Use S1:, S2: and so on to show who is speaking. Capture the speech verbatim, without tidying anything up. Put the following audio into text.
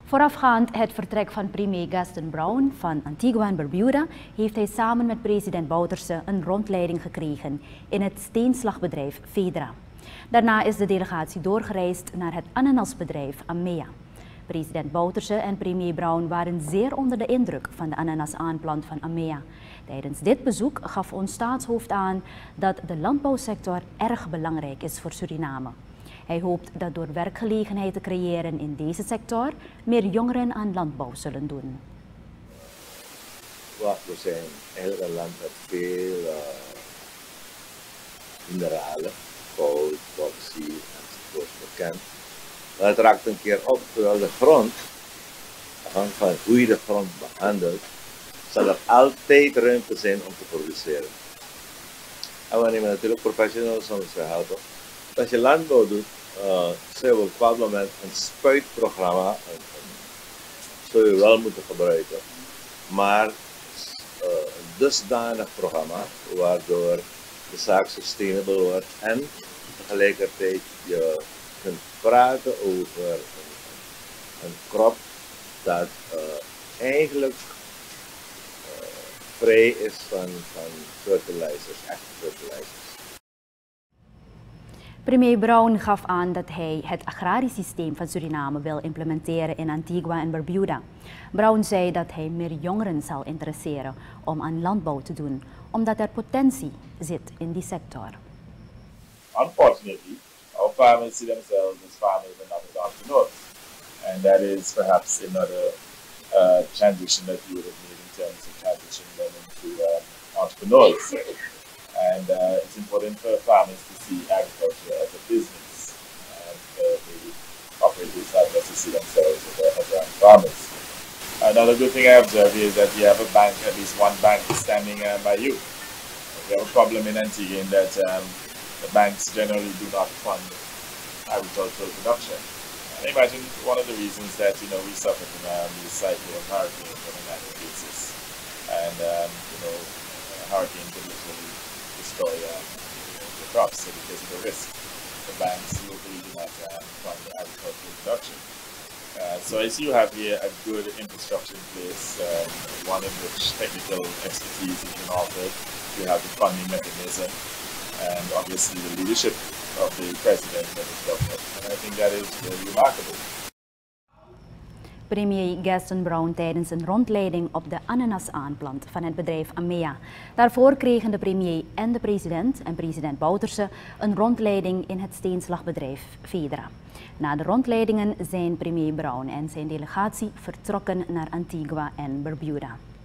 S1: Voorafgaand het vertrek van premier Gaston Brown van Antigua en Barbuda heeft hij samen met president Bouterse een rondleiding gekregen in het steenslagbedrijf Fedra. Daarna is de delegatie doorgereisd naar het ananasbedrijf Amea. President Bouterse en premier Brown waren zeer onder de indruk van de ananasaanplant van Amea. Tijdens dit bezoek gaf ons staatshoofd aan dat de landbouwsector erg belangrijk is voor Suriname. Hij hoopt dat door werkgelegenheid te creëren in deze sector meer jongeren aan landbouw zullen doen.
S2: We zijn eigenlijk een land met veel uh, mineralen, goud, bauxiet enzovoort bekend. Maar het raakt een keer op, terwijl de grond, afhankelijk van hoe je de grond behandelt, zal er altijd ruimte zijn om te produceren. En we nemen natuurlijk professionals om te helpen. Als je landbouw doet, uh, zou je op een bepaald moment een spuitprogramma een, een, zou je wel moeten gebruiken. Maar uh, een dusdanig programma waardoor de zaak sustainable wordt en tegelijkertijd je kunt praten over een, een krop dat uh, eigenlijk uh, vrij is van, van fertilizers, echte fertilizers.
S1: Premier Brown gaf aan dat hij het agrarisch systeem van Suriname wil implementeren in Antigua en Barbuda. Brown zei dat hij meer jongeren zal interesseren om aan landbouw te doen, omdat er potentie zit in die sector.
S3: Unfortunately, our farmers see themselves as farmers and not as entrepreneurs. And that is perhaps another uh, transition that we would have made in terms of transitioning them into um, entrepreneurs. And uh, it's important for farmers to see agriculture as a business, and uh, maybe operators not just to see themselves as, a, as um, farmers. Another good thing I observe is that you have a bank, at least one bank standing uh, by you. We have a problem in Antigua in that um, the banks generally do not fund agricultural production. And I imagine one of the reasons that you know we suffer from um, the cycle of hurricanes on an annual basis, and um, you know a hurricane could literally destroy um, the crops. So because of the risk, the banks locally do not um, fund agricultural production. Uh, so I see you have here a good infrastructure in place, um, one in which technical expertise is been offered. You have the funding mechanism, and obviously the leadership of the president and his government. And I think that is very remarkable.
S1: Premier Gaston Brown tijdens een rondleiding op de ananasaanplant van het bedrijf Amea. Daarvoor kregen de premier en de president en president Bouterse een rondleiding in het steenslagbedrijf Fedra. Na de rondleidingen zijn premier Brown en zijn delegatie vertrokken naar Antigua en Barbuda.